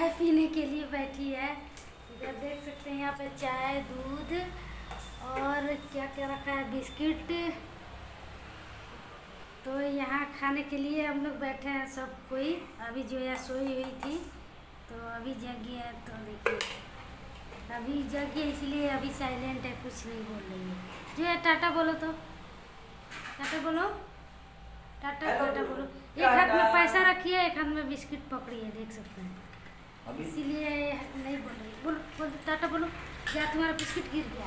चाय पीने के लिए बैठी है। इधर देख सकते हैं, यहाँ पे चाय, दूध और क्या क्या रखा है, बिस्किट। तो यहाँ खाने के लिए हम लोग बैठे हैं सब कोई। अभी जो है सोई हुई थी तो अभी जगी है, तो देखिए अभी जगी है, इसलिए अभी साइलेंट है, कुछ नहीं बोल रही है। जो है टाटा बोलो, तो टाटा बोलो, टाटा टाटा बोलो। एक हाथ में पैसा रखिए, एक हाथ में बिस्किट पकड़िए, देख सकते हैं, इसीलिए नहीं बोल रही। बोलो बोलो टाटा बोलो। क्या तुम्हारा बिस्किट गिर गया?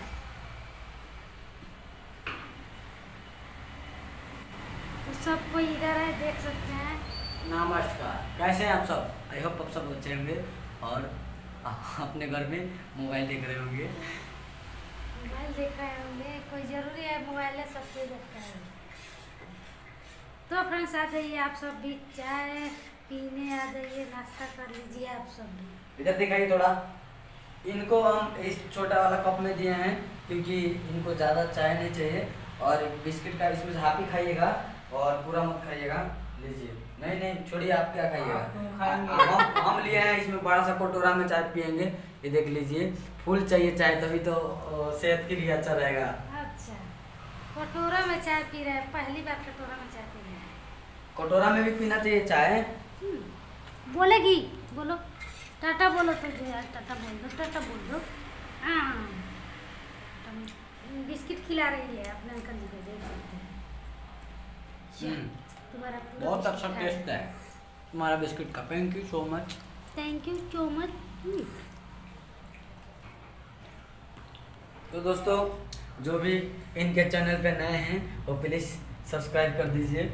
तो सब कोई इधर है, देख सकते हैं। नमस्कार, कैसे हैं आप सब? आई होप आप सब अच्छे होंगे और अपने घर में मोबाइल देख रहे होंगे। मोबाइल देख रहे होंगे, कोई ज़रूरी है मोबाइल है, सब कोई देखता है। तो फ्रेंड्स आ जाइए आप सब भी, चाय पीने आ जाइए, नाश्ता कर लीजिए आप सब भी। इधर दिखाइए थोड़ा। इनको हम इस छोटा वाला कप में दिए हैं क्योंकि इनको ज़्यादा चाय नहीं चाहिए। और बिस्किट का इसमें से हाफ ही खाइएगा और पूरा मत खाइएगा। लीजिए। नहीं नहीं छोड़िए, आप क्या खाइएगा? हम लिए हैं इसमें बड़ा सा कटोरा में चाय पियेंगे। ये देख लीजिए, फुल चाहिए चाय, तभी तो सेहत के लिए अच्छा रहेगा। अच्छा, कटोरा में चाय पी रहे हैं, पहली बार कटोरा में चाय पी रहे हैं। कटोरा में भी पीना चाहिए चाय। बोलेगी, बोलो टाटा बोलो, तो जो यार टाटा बोल दो, टाटा बोल दो। हाँ, बिस्किट खिला रही है अपने अंकल जी को, देख सकते हैं। तुम्हारा बहुत अच्छा टेस्ट है तुम्हारा बिस्किट का। Thank you so much. Thank you so much. तो दोस्तों, जो भी इनके चैनल पे नए हैं वो प्लीज़ सब्सक्राइब कर दीजिए।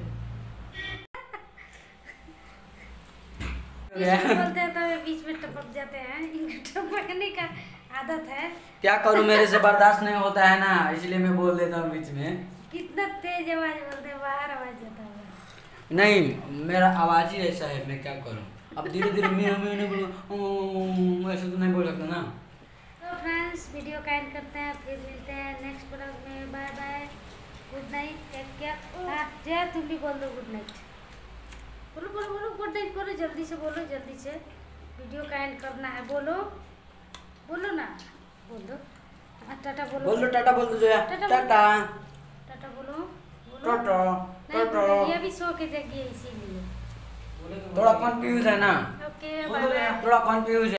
बोलते हैं तो बीच में टपक जाते हैं, इनको टपकने का आदत है। क्या करूं, मेरे से बर्दाश्त नहीं होता है ना, इसलिए मैं बोल देता हूँ बीच में। कितना तेज आवाज बोलते हैं, बाहर आवाज जाता है। नहीं, मेरा आवाज ही ऐसा है, मैं क्या करूं। अब धीरे धीरे मैं नहीं बोलूं, ऐसे तो नहीं बोल सकता ना। तो फ्रेंड्स, वीडियो का एंड करते हैं, फिर मिलते हैं नेक्स्ट ब्लॉग में। Bye bye, good night, take care. हाँ जय, तुम भी बोल दो गुड नाइट। बोलो बोलो बोलो, गुड नाइट बोलो, जल्दी से बोलो, जल्दी से। वीडियो का एंड करना है, बोलो बोलो ना, बोल दो। टाटा बोलो, बोल दो, टाटा बोल दो जोया। टाटा टाटा बोलो, टाटा टाटा। ये भी सो के जगी है, इसीलिए थोड़ा कंफ्यूज है ना। Okay bye bye. थोड़ा कंफ्यूज है।